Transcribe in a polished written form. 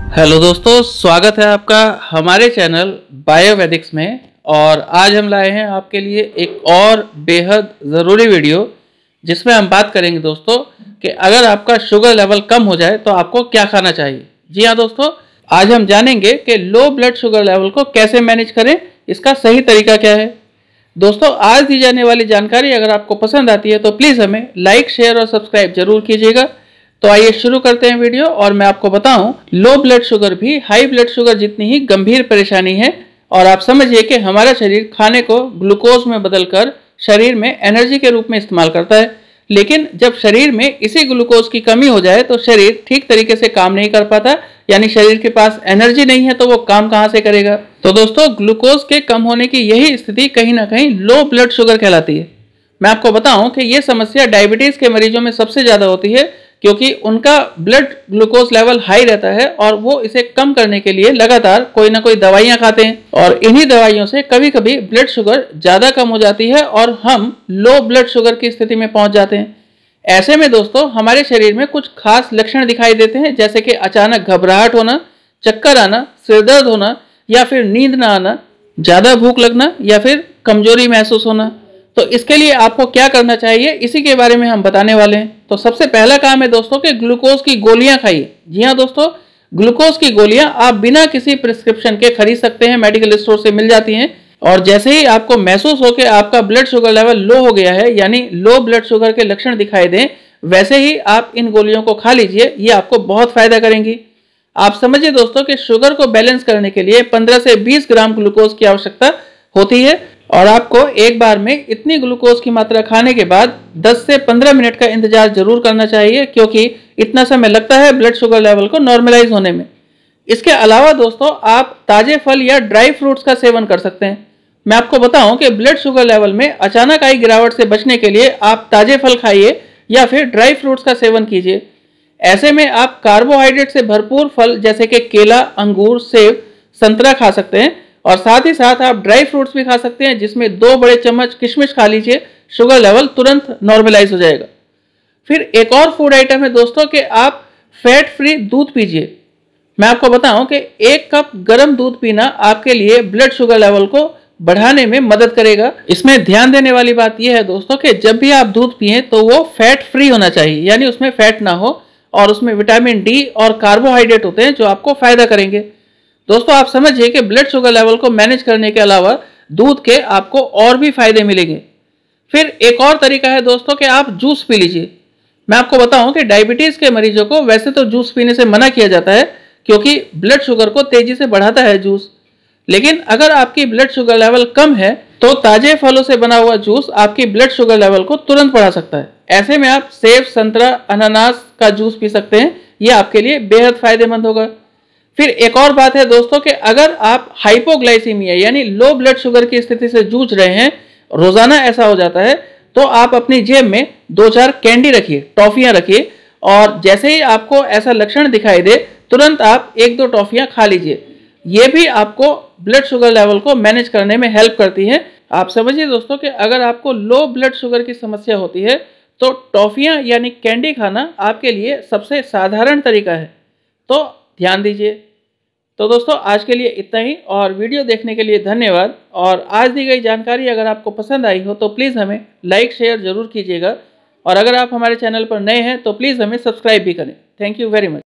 Hello दोस्तों, स्वागत है आपका हमारे चैनल बायोवैदिक्स में। और आज हम लाए हैं आपके लिए एक और बेहद ज़रूरी वीडियो जिसमें हम बात करेंगे दोस्तों कि अगर आपका शुगर लेवल कम हो जाए तो आपको क्या खाना चाहिए। जी हाँ दोस्तों, आज हम जानेंगे कि लो ब्लड शुगर लेवल को कैसे मैनेज करें, इसका सही तरीका क्या है। दोस्तों, आज दी जाने वाली जानकारी अगर आपको पसंद आती है तो प्लीज़ हमें लाइक, शेयर और सब्सक्राइब जरूर कीजिएगा। तो आइए शुरू करते हैं वीडियो। और मैं आपको बताऊं, लो ब्लड शुगर भी हाई ब्लड शुगर जितनी ही गंभीर परेशानी है। और आप समझिए कि हमारा शरीर खाने को ग्लूकोज में बदलकर शरीर में एनर्जी के रूप में इस्तेमाल करता है, लेकिन जब शरीर में इसी ग्लूकोज की कमी हो जाए तो शरीर ठीक तरीके से काम नहीं कर पाता, यानी शरीर के पास एनर्जी नहीं है तो वो काम कहाँ से करेगा। तो दोस्तों, ग्लूकोज के कम होने की यही स्थिति कहीं ना कहीं लो ब्लड शुगर कहलाती है। मैं आपको बताऊं कि ये समस्या डायबिटीज के मरीजों में सबसे ज्यादा होती है, क्योंकि उनका ब्लड ग्लूकोज लेवल हाई रहता है और वो इसे कम करने के लिए लगातार कोई ना कोई दवाइयां खाते हैं। और इन्हीं दवाइयों से कभी कभी ब्लड शुगर ज्यादा कम हो जाती है और हम लो ब्लड शुगर की स्थिति में पहुंच जाते हैं। ऐसे में दोस्तों, हमारे शरीर में कुछ खास लक्षण दिखाई देते हैं, जैसे कि अचानक घबराहट होना, चक्कर आना, सिरदर्द होना या फिर नींद ना आना, ज्यादा भूख लगना या फिर कमजोरी महसूस होना। तो इसके लिए आपको क्या करना चाहिए, इसी के बारे में हम बताने वाले हैं। तो सबसे पहला काम है दोस्तों कि ग्लूकोज की गोलियां खाइए। जी हाँ दोस्तों, ग्लूकोज की गोलियां आप बिना किसी प्रिस्क्रिप्शन के खरीद सकते हैं, मेडिकल स्टोर से मिल जाती हैं। और जैसे ही आपको महसूस हो कि आपका ब्लड शुगर लेवल लो हो गया है, यानी लो ब्लड शुगर के लक्षण दिखाई दें, वैसे ही आप इन गोलियों को खा लीजिए। ये आपको बहुत फायदा करेंगी। आप समझिए दोस्तों कि शुगर को बैलेंस करने के लिए 15 से 20 ग्राम ग्लूकोज की आवश्यकता होती है और आपको एक बार में इतनी ग्लूकोज की मात्रा खाने के बाद 10 से 15 मिनट का इंतजार जरूर करना चाहिए, क्योंकि इतना समय लगता है ब्लड शुगर लेवल को नॉर्मलाइज होने में। इसके अलावा दोस्तों, आप ताजे फल या ड्राई फ्रूट्स का सेवन कर सकते हैं। मैं आपको बताऊं कि ब्लड शुगर लेवल में अचानक आई गिरावट से बचने के लिए आप ताजे फल खाइए या फिर ड्राई फ्रूट्स का सेवन कीजिए। ऐसे में आप कार्बोहाइड्रेट से भरपूर फल जैसे कि केला, अंगूर, सेब, संतरा खा सकते हैं। और साथ ही साथ आप ड्राई फ्रूट्स भी खा सकते हैं, जिसमें 2 बड़े चम्मच किशमिश खा लीजिए। शुगर लेवल तुरंत नॉर्मलाइज हो जाएगा। फिर एक और फूड आइटम है दोस्तों कि आप फैट फ्री दूध पीजिए। मैं आपको बताऊं कि 1 कप गर्म दूध पीना आपके लिए ब्लड शुगर लेवल को बढ़ाने में मदद करेगा। इसमें ध्यान देने वाली बात यह है दोस्तों कि जब भी आप दूध पिए तो वो फैट फ्री होना चाहिए, यानी उसमें फैट ना हो और उसमें विटामिन डी और कार्बोहाइड्रेट होते हैं जो आपको फायदा करेंगे। दोस्तों, आप समझिए कि ब्लड शुगर लेवल को मैनेज करने के अलावा दूध के आपको और भी फायदे मिलेंगे। फिर एक और तरीका है दोस्तों कि आप जूस पी लीजिए। मैं आपको बताऊं कि डायबिटीज के मरीजों को वैसे तो जूस पीने से मना किया जाता है, क्योंकि ब्लड शुगर को तेजी से बढ़ाता है जूस। लेकिन अगर आपकी ब्लड शुगर लेवल कम है तो ताजे फलों से बना हुआ जूस आपकी ब्लड शुगर लेवल को तुरंत बढ़ा सकता है। ऐसे में आप सेब, संतरा, अनानास का जूस पी सकते हैं। यह आपके लिए बेहद फायदेमंद होगा। फिर एक और बात है दोस्तों कि अगर आप हाइपोग्लाइसीमिया यानी लो ब्लड शुगर की स्थिति से जूझ रहे हैं, रोजाना ऐसा हो जाता है, तो आप अपनी जेब में 2-4 कैंडी रखिए, टॉफियां रखिए। और जैसे ही आपको ऐसा लक्षण दिखाई दे, तुरंत आप 1-2 टॉफियां खा लीजिए। ये भी आपको ब्लड शुगर लेवल को मैनेज करने में हेल्प करती है। आप समझिए दोस्तों कि अगर आपको लो ब्लड शुगर की समस्या होती है तो टॉफियां यानी कैंडी खाना आपके लिए सबसे साधारण तरीका है। तो ध्यान दीजिए। तो दोस्तों, आज के लिए इतना ही और वीडियो देखने के लिए धन्यवाद। और आज दी गई जानकारी अगर आपको पसंद आई हो तो प्लीज़ हमें लाइक, शेयर जरूर कीजिएगा। और अगर आप हमारे चैनल पर नए हैं तो प्लीज़ हमें सब्सक्राइब भी करें। Thank you very much.